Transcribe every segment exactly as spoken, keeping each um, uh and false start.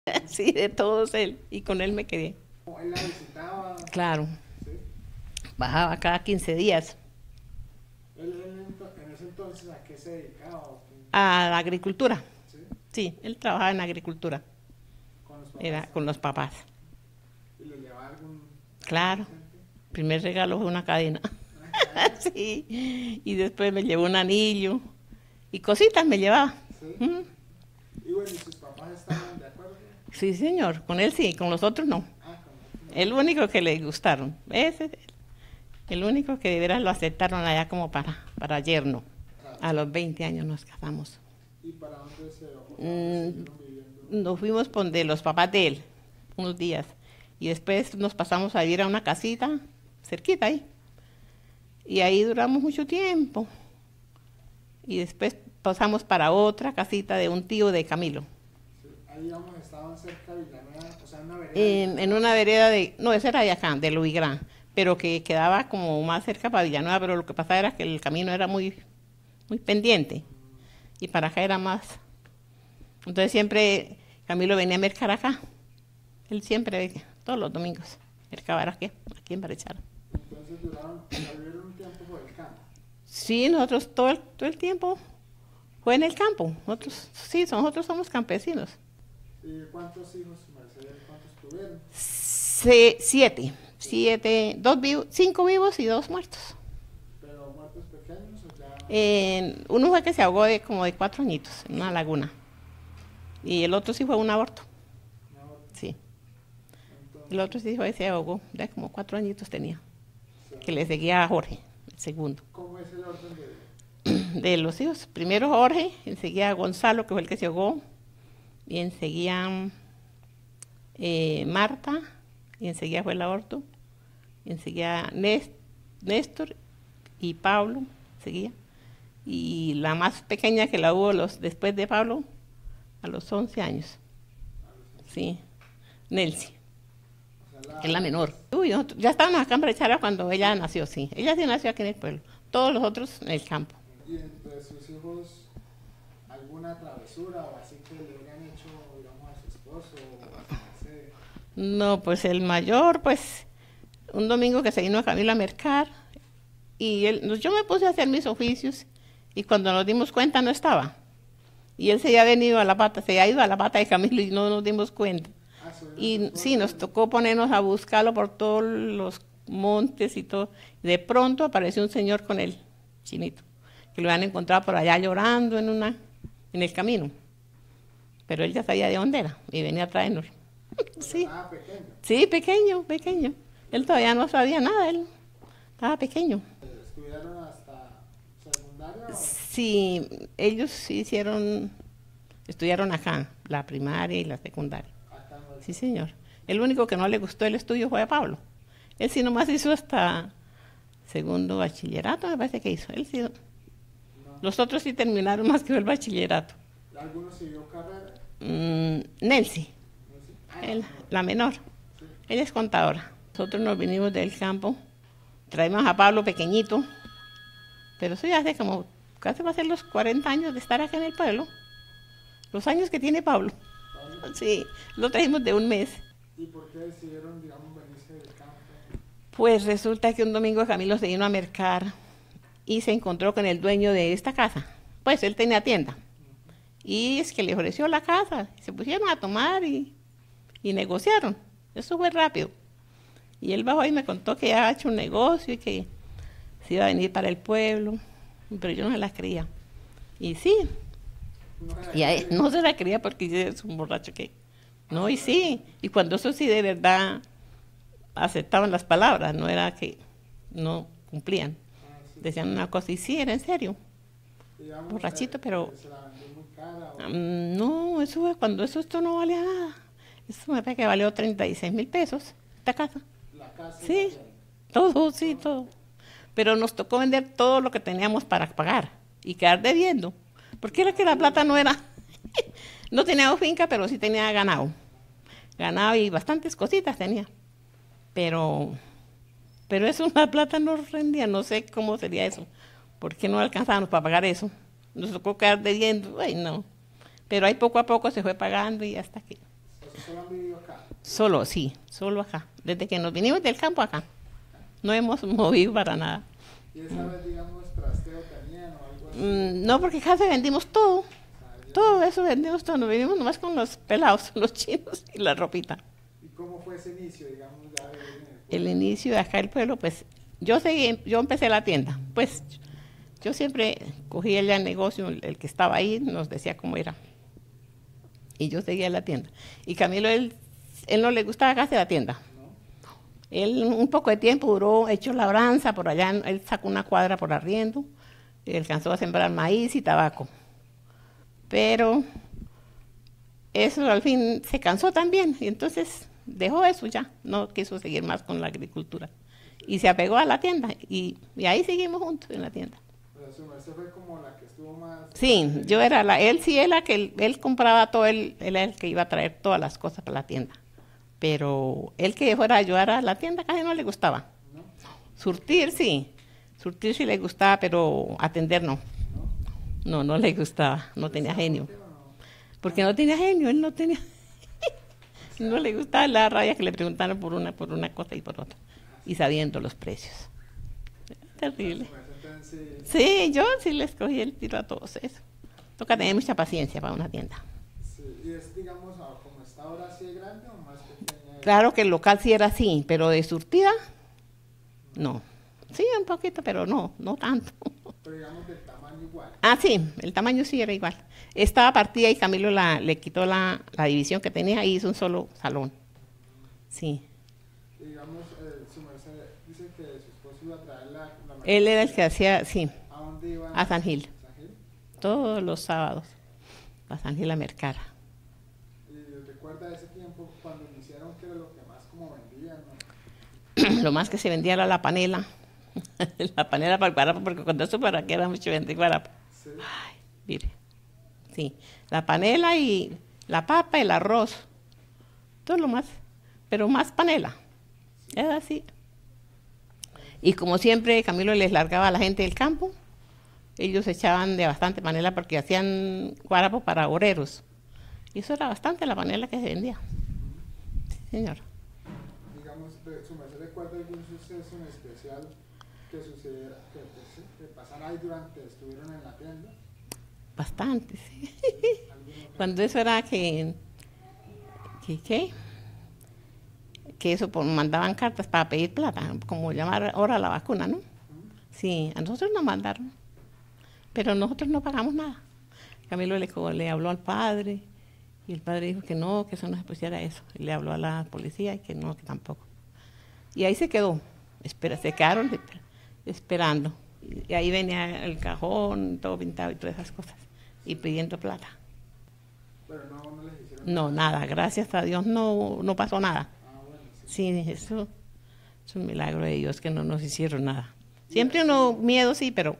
Sí, de todos él, y con él me quedé. ¿Él la visitaba? Claro, ¿Sí? bajaba cada quince días ¿Él, él en, en ese entonces a qué se dedicaba? ¿O qué? a la agricultura. ¿Sí? Sí, él trabajaba en agricultura, ¿Con los papás? era con los papás. ¿Y le llevaba algún Claro, presente? primer regalo fue una cadena. ¿Una cadena? Sí, y después me llevó un anillo y cositas me llevaba. ¿Sí? Ujú. Y bueno, ¿y sus papás estaban de acuerdo? Sí, señor, con él sí, con los otros no. Ah, con otro. El único que le gustaron, ese es el único que de veras lo aceptaron allá como para, para yerno. Claro. A los veinte años nos casamos. ¿Y para dónde se o para Mm, dónde siguieron viviendo? Nos fuimos por de los papás de él, unos días. Y después nos pasamos a vivir a una casita cerquita ahí. Y ahí duramos mucho tiempo. Y después pasamos para otra casita de un tío de Camilo. Sí, ahí, digamos, estaban cerca de Villanueva, o sea, en una vereda. En, en una vereda de, no, esa era de acá, de Luigrán, pero que quedaba como más cerca para Villanueva, pero lo que pasaba era que el camino era muy, muy pendiente. Y para acá era más. Entonces siempre Camilo venía a mercar acá. Él siempre venía, todos los domingos. Mercaba aquí, aquí en Barechara. Entonces duraron, vivieron un tiempo por el campo. Sí, nosotros todo el, todo el tiempo fue en el campo. Nosotros, sí, nosotros somos campesinos. ¿Y cuántos hijos, Mercedes, cuántos tuvieron? Se- siete, siete, dos vivos, cinco vivos y dos muertos. ¿Pero muertos pequeños o ya? En- uno fue que se ahogó de como de cuatro añitos en una laguna. Y el otro sí fue un aborto. No, Sí. entonces, El otro sí fue, se ahogó, de como cuatro añitos tenía. sí. Que le seguía a Jorge, el segundo. ¿Cómo es el orden de...? De los hijos, primero Jorge, enseguida Gonzalo, que fue el que se ahogó, y enseguida eh, Marta, y enseguida fue el aborto, y enseguida Nés- Néstor y Pablo, seguía. Y la más pequeña que la hubo los, después de Pablo, a los once años. Sí, Nelcy, O sea, que es la menor. Uy, nosotros- ya estábamos acá en Brechara cuando ella nació, sí. Ella sí nació aquí en el pueblo. Todos los otros en el campo. ¿Y entre sus hijos alguna travesura o así que le hubieran hecho, digamos, a su esposo o a su merced? No, pues el mayor, pues, un domingo que se vino a Camilo a mercar, y él, no, yo me puse a hacer mis oficios, y cuando nos dimos cuenta no estaba. Y él se había venido a la pata, se había ido a la pata de Camilo y no nos dimos cuenta. Ah, su Y esposo, sí, nos tocó ponernos a buscarlo por todos los montes y todo. De pronto apareció un señor con él, chinito, que lo habían encontrado por allá llorando en una, en el camino. Pero él ya sabía de dónde era y venía a traernos. pero Sí, estaba pequeño. sí, pequeño, pequeño. Él todavía no sabía nada, él estaba pequeño. ¿Estudiaron hasta secundaria o Sí, ellos hicieron, estudiaron acá, la primaria y la secundaria. acá en Huelva? Sí, señor. El único que no le gustó el estudio fue a Pablo. Él sí nomás hizo hasta segundo bachillerato, me parece que hizo. Él sí, No. los otros sí terminaron más que el bachillerato. ¿Alguno siguió carrera? Mm, Nelcy, No sé. Ah, él- no. la menor, Sí. ella es contadora. Nosotros nos vinimos del campo, traímos a Pablo pequeñito, pero eso ya hace como, casi va a ser los cuarenta años de estar aquí en el pueblo. Los años que tiene Pablo. Pablo, Sí, lo trajimos de un mes. ¿y por qué decidieron, digamos, venirse del campo? Pues resulta que un domingo Camilo se vino a mercar y se encontró con el dueño de esta casa. Pues él tenía tienda. Y es que le ofreció la casa. Se pusieron a tomar y, y negociaron. Eso fue rápido. Y él bajó y me contó que ya había hecho un negocio y que se iba a venir para el pueblo. Pero yo no se la creía. Y sí, No era y a él de- no se la creía porque es un borracho que... No, y sí. Y cuando eso sí de verdad aceptaban las palabras, no era que no cumplían. Ah, sí. Decían una cosa y sí, era en serio. Digamos, borrachito, eh, pero- ¿se la vendió muy cara o Mm, No, eso fue cuando eso esto no valía nada. Eso me parece que valió treinta y seis mil pesos, esta casa. la casa? y Sí, la tienda? todo, sí, todo. Pero nos tocó vender todo lo que teníamos para pagar y quedar debiendo. Porque era que la plata no era... No teníamos finca, pero sí tenía ganado. Ganado y bastantes cositas tenía. Pero, pero eso, la plata no rendía, no sé cómo sería eso. ¿Por qué no alcanzábamos para pagar eso? Nos tocó quedar debiendo, ay no. Pero ahí poco a poco se fue pagando y hasta que... O sea, solo han vivido acá. Solo, sí, solo acá. Desde que nos vinimos del campo acá. No hemos movido para nada. ¿Y esa vez, digamos, trasteo tenían o algo así? Mm, no, porque acá se vendimos todo. O sea, ya- Todo eso vendimos todo. Nos vinimos nomás con los pelados, los chinos y la ropita. ¿Y cómo fue ese inicio, digamos, ya de vivir en el pueblo? El inicio de acá el pueblo, pues yo seguí, yo empecé la tienda. Pues yo siempre cogía ya el negocio, el, el que estaba ahí nos decía cómo era. Y yo seguía la tienda. Y Camilo, él, él no le gustaba casi la tienda. Él un poco de tiempo duró, echó labranza por allá, él sacó una cuadra por arriendo, y alcanzó a sembrar maíz y tabaco. Pero eso al fin se cansó también, y entonces dejó eso ya, no quiso seguir más con la agricultura. Y se apegó a la tienda, y, y ahí seguimos juntos en la tienda. Pero su merced fue como la que estuvo más... Sí, yo era la, él sí era que él, él compraba todo, él, él era el que iba a traer todas las cosas para la tienda. Pero él que fuera a ayudar a la tienda casi no le gustaba. ¿No? Surtir sí, surtir sí le gustaba, pero atender no. ¿No? No, no le gustaba, no tenía genio. ¿Por qué o no? Porque no tenía genio, él no tenía... No le gustaba la raya que le preguntaran por una, por una cosa y por otra. Y sabiendo los precios. Terrible. Su merced entonces, Sí, yo sí les cogí el tiro a todos eso. Toca tener mucha paciencia para una tienda. sí. ¿Y es, digamos, a- como está ahora, así de grande o más pequeña? Claro que el local sí era así, pero de surtida, no. Sí, un poquito, pero no, no tanto. Pero digamos del tamaño igual. Ah, sí, el tamaño sí era igual. Estaba partida y Camilo la, le quitó la, la división que tenía y hizo un solo salón. Sí. Y digamos, eh, su merced dice que su esposo iba a traer la... la Él era el que hacía, sí, ¿A dónde iban? a San Gil, ¿San Gil? todos los sábados, a San Gil a mercar. ¿Y recuerda ese tiempo cuando iniciaron que era lo que más como vendían, no? Lo más que se vendía era la panela. La panela para el guarapo, porque cuando eso para qué era mucho vender guarapo. Sí. Ay, mire. Sí, la panela y la papa, el arroz, todo lo más, pero más panela. Era así. Y como siempre, Camilo les largaba a la gente del campo, ellos echaban de bastante panela porque hacían guarapo para obreros. Y eso era bastante la panela que se vendía. Sí, señor. Digamos, de- su merced recuerda algún suceso en especial que sucediera, que, pues, sí, que pasara ahí durante, estuvieron en la tienda. Bastante, sí. ¿Alguno que- Cuando eso era que, que ¿qué? Que eso pues, mandaban cartas para pedir plata, como llamar ahora a la vacuna, ¿no? Sí, a nosotros nos mandaron, pero nosotros no pagamos nada. Camilo le, co- le habló al padre y el padre dijo que no, que eso no se pusiera eso. Y le habló a la policía y que no, que tampoco. Y ahí se quedó, espera, se quedaron esper- esperando. Y ahí venía el cajón, todo pintado y todas esas cosas, y pidiendo plata. Pero no, no les hicieron No, nada, gracias a Dios no, no pasó nada. Ah, bueno, sí. Sí, eso es un milagro de Dios que no nos hicieron nada. Siempre uno miedo, sí, pero,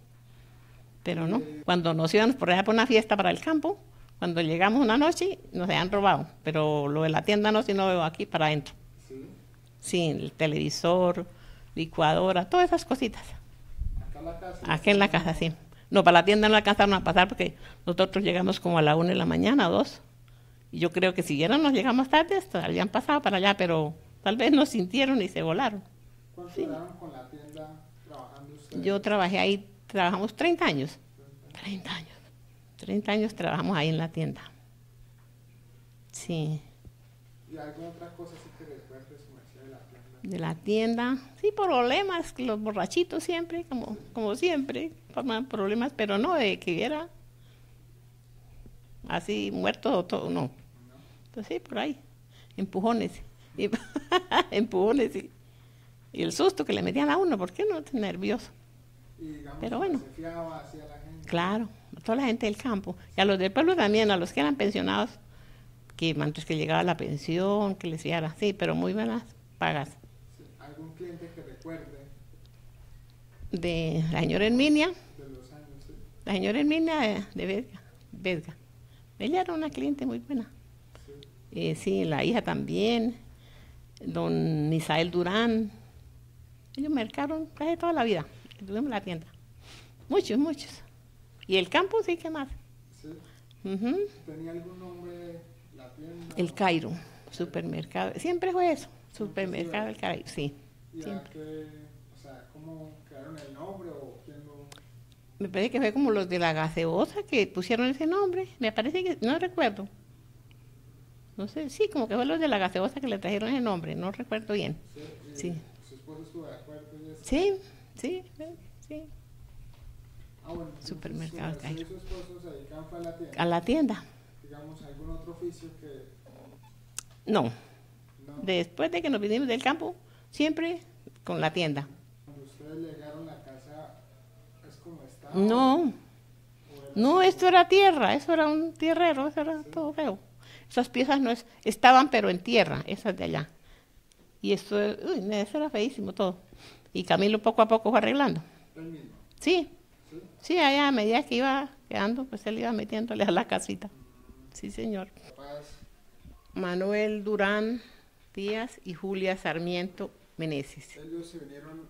pero no. Cuando nos íbamos por allá por una fiesta para el campo, cuando llegamos una noche, nos habían robado. Pero lo de la tienda no, sino veo aquí para adentro. Sí. Sí, el televisor, licuadora, todas esas cositas. Acá en la casa. Aquí en la casa, sí. No, para la tienda no alcanzaron a pasar porque nosotros llegamos como a la una de la mañana o dos. Y yo creo que si ya no nos llegamos tarde, hasta habían pasado para allá, pero tal vez nos sintieron y se volaron. ¿Cuánto duraron con la tienda trabajando ustedes? Yo trabajé ahí, trabajamos treinta años. treinta años. treinta años trabajamos ahí en la tienda. Sí, ¿Y alguna otra cosa así que recuerde su merced de la tienda? de la tienda. Sí, problemas, los borrachitos siempre, como, como siempre, forman problemas, pero no de que era así muerto o todo, no. Pues sí, por ahí, empujones. Y, empujones y, y el susto que le metían a uno, ¿por qué no? Nervioso. Y digamos, Pero bueno. se fiaba hacia la gente. Claro, a toda la gente del campo. Y a los del pueblo también, a los que eran pensionados, que antes que llegaba la pensión, que les diera, sí, pero muy buenas pagas. Sí. ¿Algún cliente que recuerde De la señora Herminia, de los años? Sí. la señora Herminia de, de Vesga, Vesga. Ella era una cliente muy buena. Sí. Eh, sí, la hija también, don Misael Durán. Ellos mercaron casi toda la vida, que tuvimos la tienda. Muchos, muchos. Y el campo sí, ¿qué más? Sí. Ujú. ¿Tenía algún nombre la la tienda. El Cairo, supermercado, siempre fue eso, supermercado El Cairo, sí. ¿Y a Siempre. qué, o sea, cómo crearon el nombre o quién lo...? Me parece que fue como los de la gaseosa que pusieron ese nombre, me parece que, no recuerdo. No sé, sí, como que fue los de la gaseosa que le trajeron ese nombre, no recuerdo bien. Sí. Sí, ¿Su esposo estuvo de acuerdo y eso? sí, sí, sí. Ah, bueno, entonces, Supermercado su El merced y Cairo. su esposo se dedicaban fue a la tienda. A la tienda, Digamos, algún otro oficio que... no. No, Después de que nos vinimos del campo, siempre con la tienda. cuando ustedes llegaron la casa, ¿es como estaba? No, ¿O era no, así? esto era tierra, eso era un tierrero, eso era todo feo. Esas piezas no es, estaban pero en tierra, esas de allá. Y esto, uy, eso era feísimo todo. Y Camilo poco a poco fue arreglando. ¿El mismo? Sí, ¿Sí? sí, allá a medida que iba quedando, pues él iba metiéndole a la casita. Sí, señor. Papás, Manuel Durán Díaz y Julia Sarmiento Meneses. ellos se vinieron,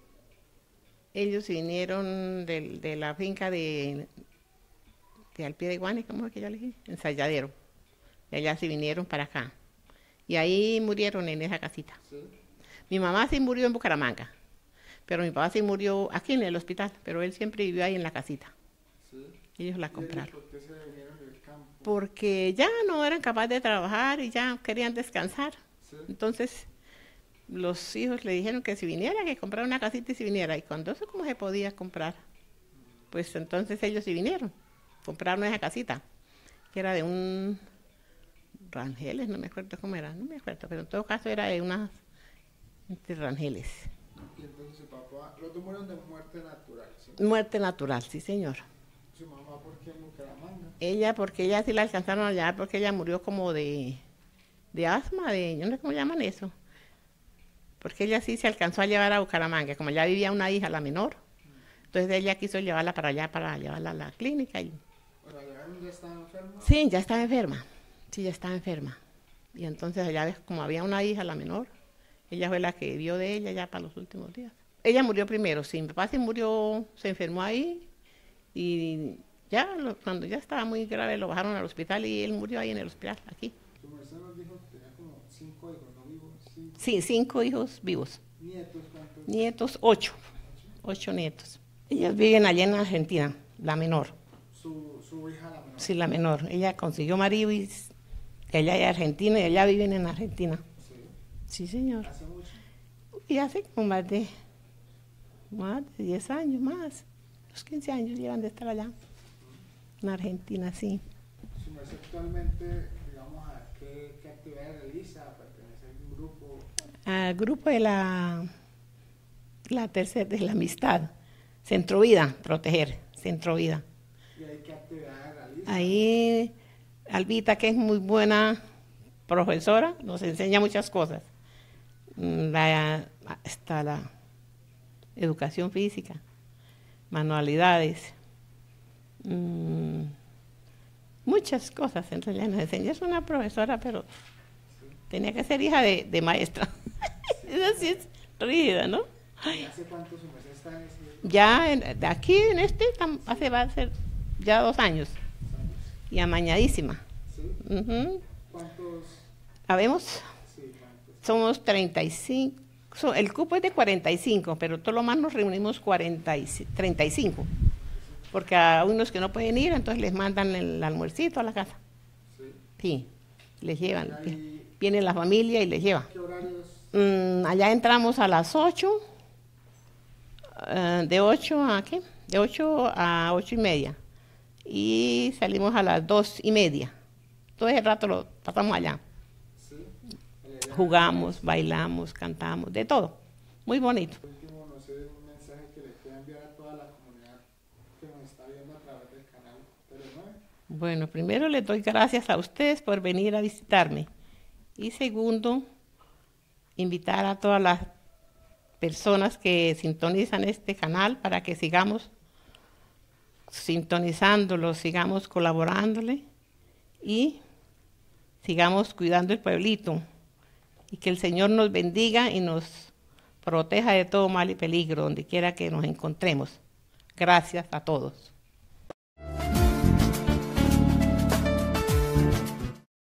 Ellos vinieron del- de la finca de, de al pie de Guanes, ¿cómo es que ya le dije? Ensayadero. Y allá se vinieron para acá. Y ahí murieron en esa casita. ¿sí? Mi mamá sí murió en Bucaramanga, pero mi papá sí murió aquí en el hospital, pero él siempre vivió ahí en la casita. ¿Sí? Ellos la ¿Y ellos compraron. por qué se vinieron del campo? Porque ya no eran capaces de trabajar y ya querían descansar. ¿Sí? Entonces los hijos le dijeron que si viniera, que comprara una casita y si viniera. Y cuando eso cómo se podía comprar, pues entonces ellos sí vinieron, compraron esa casita, que era de un Rangeles, no me acuerdo cómo era, no me acuerdo, pero en todo caso era de unas de Rangeles. Y entonces su papá, los dos murieron de muerte natural, ¿sí? Muerte natural, sí señor. Su mamá, ¿por qué en Bucaramanga? Ella, porque ella sí la alcanzaron a hallar, porque ella murió como de, de asma, de, yo no sé cómo llaman eso. Porque ella sí se alcanzó a llevar a Bucaramanga, como ya vivía una hija, la menor. Entonces ella quiso llevarla para allá, para llevarla a la clínica. Y Bueno, llegaron, ya estaba enferma. sí, ya estaba enferma, sí, ya estaba enferma. Y entonces allá, ves, como había una hija, la menor, ella fue la que vio de ella ya para los últimos días. Ella murió primero, sí, mi papá sí murió, se enfermó ahí y ya lo- cuando ya estaba muy grave lo bajaron al hospital y él murió ahí en el hospital, aquí. Su merced nos dijo que tenía como cinco hijos, ¿no vivos? Cinco. Sí, cinco hijos vivos, ¿Nietos cuántos? nietos ocho, ocho nietos. Ellos viven allá en Argentina, la menor, Su, su hija, la menor. sí, la menor. Ella consiguió marido y s- de allá de Argentina y allá viven en Argentina. Sí. Sí, señor. ¿Hace mucho? Y hace como más de, más de diez años más, los quince años llevan de estar allá, en Argentina, sí. Su merced actualmente, digamos, ¿a qué, qué actividades realiza? ¿Pertenece a algún grupo? Al grupo de la, la tercera, de la amistad, Centro Vida, proteger, Centro Vida. ¿Y ahí qué actividades realiza? Ahí Albita, que es muy buena profesora, nos enseña muchas cosas. Mm, La, está la educación física, manualidades, mm, muchas cosas en realidad nos enseña. Es una profesora, pero tenía que ser hija de, de maestra. Esa sí es rígida, ¿no? ¿Y hace cuánto su merced está en ese Ya en- de aquí en este tam- hace va a ser ya dos años años? y amañadísima. ¿Sí? Ujú. ¿Cuántos? Habemos, Sí, ¿cuántos? somos treinta y cinco, so- el cupo es de cuarenta y cinco, pero todo lo más nos reunimos cuarenta y ci- treinta y cinco, porque a unos que no pueden ir, entonces les mandan el almuercito a la casa. Sí. Sí, les llevan. ¿Y ahí Viene la familia y les lleva. qué horarios? Mm, allá entramos a las ocho, eh, de ocho a qué? De ocho a ocho y media. Y salimos a las dos y media. Todo ese rato lo pasamos allá. Sí. Eh, Jugamos, bailamos, cantamos, de todo. Muy bonito. Por último, no sé, un mensaje que le quiera enviar a toda la comunidad que nos está viendo a través del canal Tele nueve. Bueno, primero les doy gracias a ustedes por venir a visitarme. Y segundo, invitar a todas las personas que sintonizan este canal para que sigamos sintonizándolo, sigamos colaborándole y sigamos cuidando el pueblito. Y que el Señor nos bendiga y nos proteja de todo mal y peligro donde quiera que nos encontremos. Gracias a todos.